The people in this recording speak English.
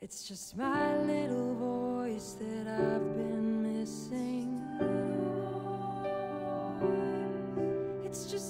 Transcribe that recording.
It's just my little voice that I've been missing. It's just